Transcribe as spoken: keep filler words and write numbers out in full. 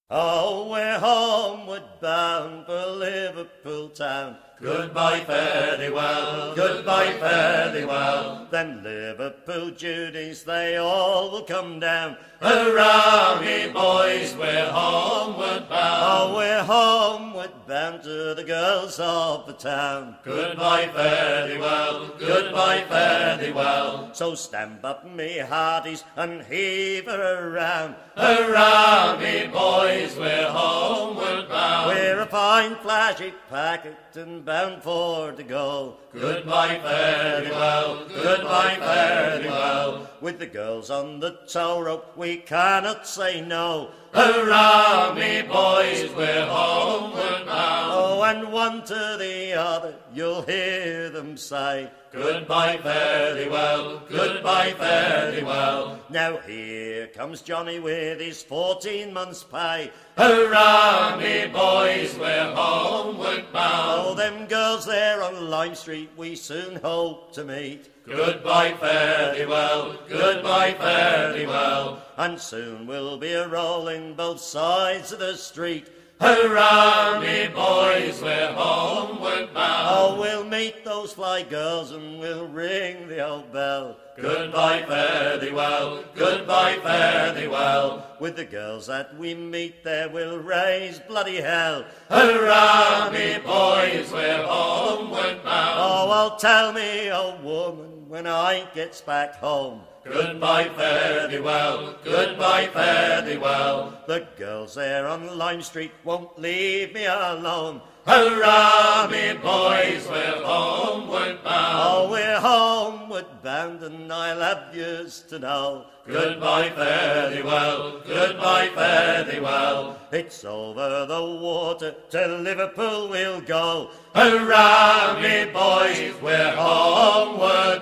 Oh, we're homeward bound for Liverpool town. Goodbye, fare thee well, goodbye, fare thee well. Then Liverpool Judies, they all will come down. Hurrah, me boys, we're homeward bound. Oh, we're homeward bound to the girls of the town. Goodbye, fare thee well, goodbye, fare thee well. So stamp up me hearties and heave her around. Hurrah, me boys, we're homeward bound. We're a fine flashy packet and bound for to go. Goodbye, fare thee well, goodbye, fare thee well. With the girls on the tow rope, we cannot say no. Hurrah, me boys, we're homeward bound. Oh, and one to the other, you'll hear them say, goodbye, fare thee well, goodbye, fare thee well. Now here comes Johnny with his fourteen months' pay. Hurrah, me boys, we're homeward bound. Oh, them girls there on Lime Street we soon hope to meet. Goodbye, fare thee well, goodbye, fare thee well. And soon we'll be a-rolling both sides of the street. Hurrah, me boys, we're homeward bound. Oh, we'll meet those fly girls and we'll ring the old bell. Goodbye, fare thee well, goodbye, fare thee well. With the girls that we meet there we'll raise bloody hell. Hurrah, me boys, we're homeward bound. Oh, well, tell me, old woman, when I gets back home. Goodbye, fare thee well, goodbye, fare thee well. The girls there on Lime Street won't leave me alone. Hurrah, me boys, we're homeward bound. Oh, we're homeward bound and I'll have yous to know. Goodbye, fare thee well, goodbye, fare thee well. It's over the water to Liverpool we'll go. Hurrah, me boys, we're homeward